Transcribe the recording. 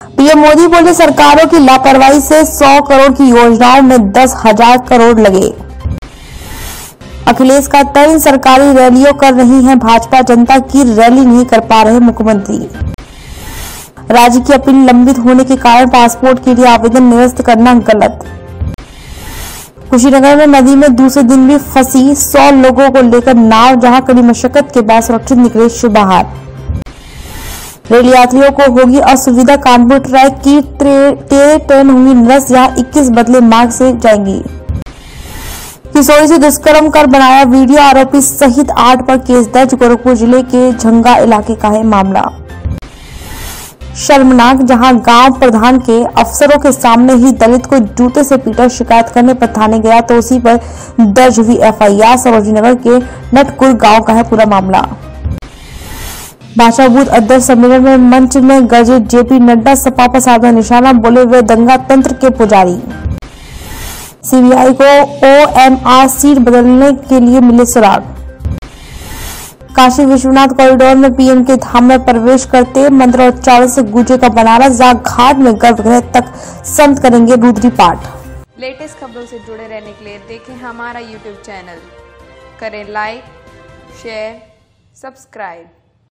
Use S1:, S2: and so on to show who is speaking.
S1: PM Modi बोले, सरकारों की लापरवाही से 100 करोड़ की योजनाओं में 10,000 करोड़ लगे। अखिलेश का तर्क, सरकारी रैलियों कर रही है भाजपा, जनता की रैली नहीं कर पा रहे मुख्यमंत्री। राज्य की अपील लंबित होने के कारण पासपोर्ट के लिए आवेदन निरस्त करना गलत। कुशीनगर में नदी में दूसरे दिन भी फंसी 100 लोगों को लेकर नाव, जहां कड़ी मशक्कत के बाद सुरक्षित निकले शिव बाहर। रेल यात्रियों को होगी असुविधा, कानपुर ट्रैक की 13 ट्रेन होंगी निरस्त, जहां 21 बदले मार्ग से जाएंगी। किशोरी से दुष्कर्म कर बनाया वीडियो, आरोपी सहित 8 पर केस दर्ज। गोरखपुर जिले के झंगा इलाके का है मामला। शर्मनाक, जहां गांव प्रधान के अफसरों के सामने ही दलित को जूते से पीटा, शिकायत करने पर थाने गया तो उसी पर दर्ज हुई एफआईआर। सरोजनीनगर के नटकुर गांव का है पूरा मामला। भाजपा बूथ अध्यक्ष सम्मेलन में मंच में गरजे जेपी नड्डा, सपा पर साधा निशाना, बोले वे दंगा तंत्र के पुजारी। सीबीआई को ओएमआर सीट बदलने के लिए मिले सुराग। काशी विश्वनाथ कॉरिडोर में पीएम के धाम में प्रवेश करते मंत्रोच्चारण से गूंजे का बनारस, जहां घाट में गर्भगृह तक संत करेंगे रुद्री पाठ।
S2: लेटेस्ट खबरों से जुड़े रहने के लिए देखें हमारा यूट्यूब चैनल, करें लाइक, शेयर, सब्सक्राइब।